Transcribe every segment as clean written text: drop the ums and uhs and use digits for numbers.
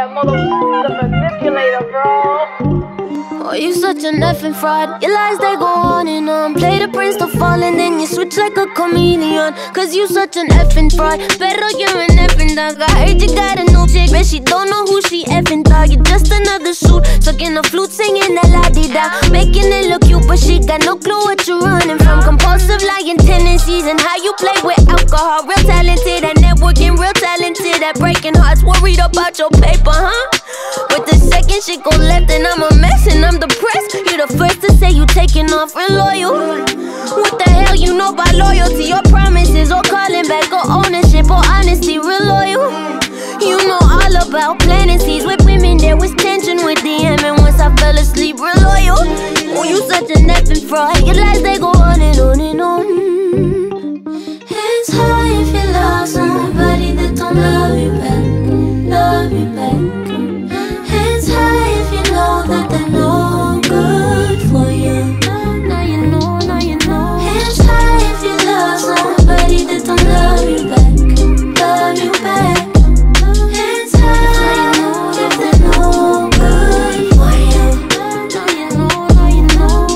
That motherfucker manipulator, bro. Oh, you such an effing fraud. Your lies, they go on and on. Play the prince to fall and then you switch like a chameleon. Cause you such an effing fraud. Pero you're an effing dog. I heard you got a new chick, but she don't know who she effing dog. You're just another shoot, sucking a flute, singing that la-di-da. Making it look cute, but she got no clue what you're running from. Compulsive lying tendencies and how you play with alcohol. Real talented at networking, real talented at breaking hearts. Worried about your paper, huh? But the second shit go left and I'm a mess and I'm depressed. You're the first to say you taking off real loyal. What the hell you know about loyalty or promises or calling back or ownership or honesty? Real loyal. You know all about planting seeds with women. There was tension with DM and once I fell asleep. Real loyal. Oh, you such a effing fraud. Your lies, they go on and on and on. Hands high if you love somebody that don't love you back. Love you back. Hands high if you know that they're no good for you. Now you know, now you know. Hands high if you love somebody that don't love you back. Love you back. Hands high if they're no good for you. Now you know, now you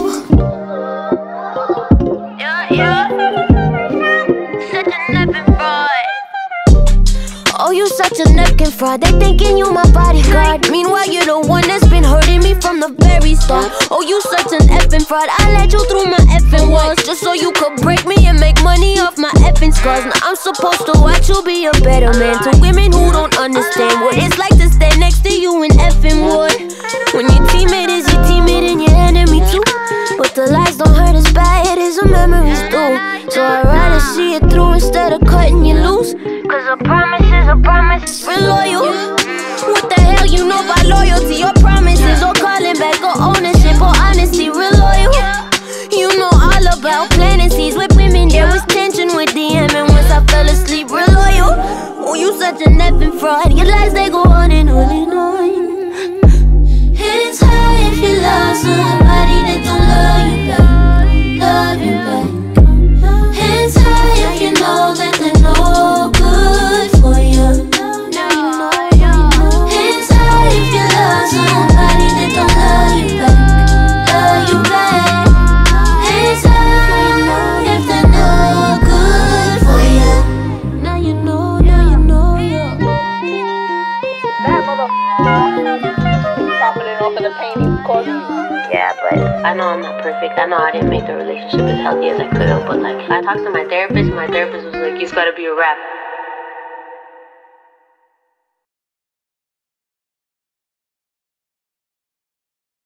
know. Yeah, yeah. Such a effing fraud. Oh, you such a effing fraud. They thinking you my bodyguard. Meanwhile, you're the one that's been hurting me from the very start. Oh, you such an effing fraud. I let you through my effing walls just so you could break me and make money off my effing scars. Now I'm supposed to watch you be a better man to women who don't understand what it's like to stand next to you in effing war. When your teammate is your teammate and your enemy too. But the lies don't hurt as bad as the memories do. So I'd rather see it through instead of cutting you loose. Cause a promise is a promise. Real loyal. What the hell you know about loyalty or promises or calling back or ownership or honesty? Real loyal. You know all about planting seeds with women. There was tension with DM and once I fell asleep. Real loyal. Oh, you such a effing fraud. Your lies, they go on and on and on. Hands high if you love somebody that don't love you back. Love you back. Hands high if you know that they're no good for you. Now you know. Hands high if you love somebody that don't love you back. Love you back. Hands high if they're no good for you. Now you know, now you know, yeah. That motherfucker profiting off of the pain he's causing you. Yeah, but I know I'm not perfect. I know I didn't make the relationship as healthy as I could have, but like I talked to my therapist was like, "He's gotta be a rapper."